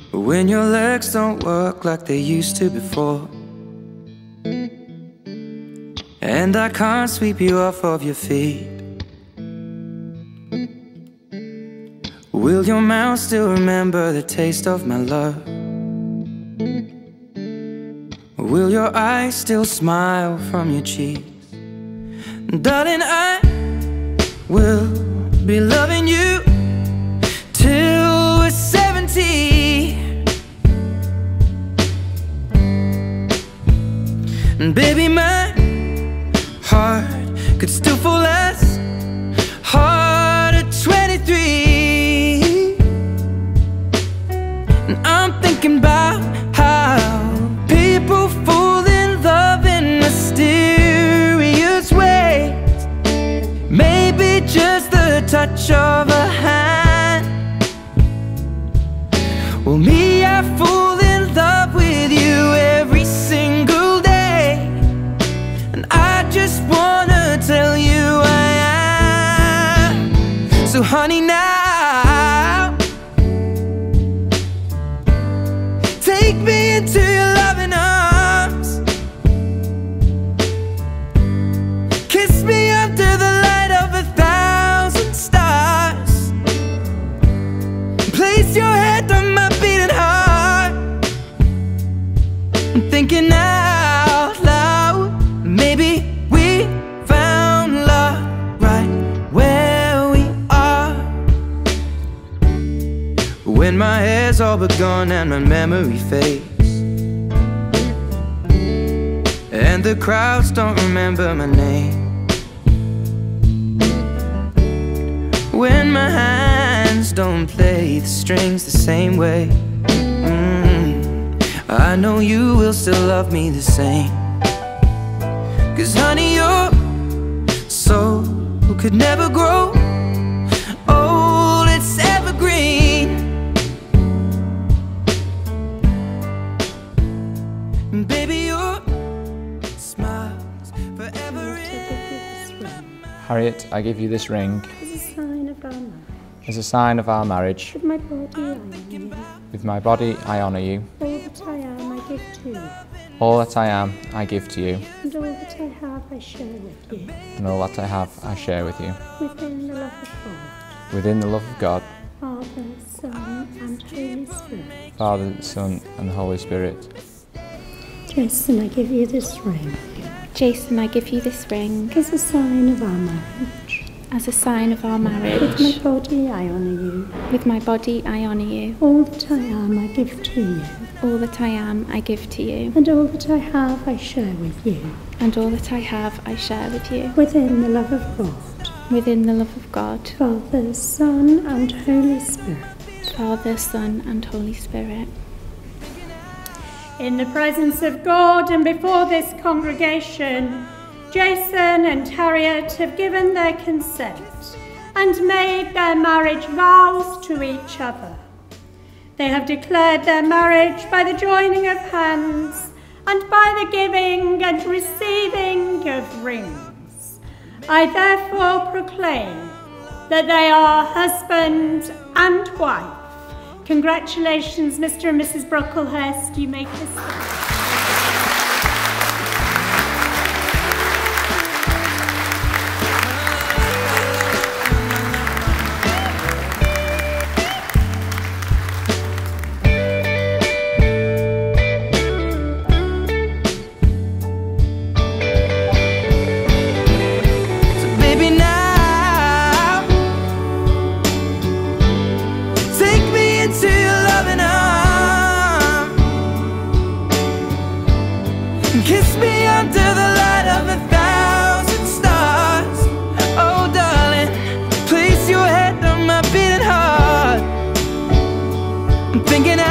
when your legs don't work like they used to before, and I can't sweep you off of your feet. Will your mouth still remember the taste of my love? Will your eyes still smile from your cheeks? Darling, I will be loving you till we're 70. And baby, my heart could still fall as hard at 23. And I'm thinking about how people fall in love in mysterious ways. Maybe just the touch of a hand. Well, me, I fall in love with you every single day, and I just wanna tell you I am. So honey, now take me into your loving arms. Kiss me under the light of 1,000 stars. Place your head on my beating heart. I'm thinking out loud, maybe we found love right where we are. When my hair's all but gone and my memory fades, and the crowds don't remember my name, when my hands don't play the strings the same way, I know you will still love me the same. 'Cause honey, your soul could never grow old, it's evergreen. And baby, your smile's forever in my mind. Harriet, I give you this ring As a sign of our marriage. as a sign of our marriage. With my body, I honour you. With my body, I honour you. All that I am, I give to you. All that I am, I give to you. And all that I have, I share with you. And all that I have, I share with you. Within the love of God. Within the love of God, Father, Son, and Holy Spirit. Father, Son, and Holy Spirit. Jason, I give you this ring. Jason, I give you this ring As a sign of our marriage. as a sign of our With marriage. my body, I honour you. With my body, I honour you. All that I am, I give to you. All that I am, I give to you. And all that I have, I share with you. And all that I have, I share with you. Within the love of God. Within the love of God, Father, Son, and Holy Spirit. Father, Son, and Holy Spirit. In the presence of God and before this congregation, Jason and Harriet have given their consent and made their marriage vows to each other. They have declared their marriage by the joining of hands and by the giving and receiving of rings. I therefore proclaim that they are husband and wife. Congratulations, Mr. and Mrs. Brocklehurst. You may kiss them. Kiss me under the light of 1,000 stars. Oh darling, place your head on my beating heart. I'm thinking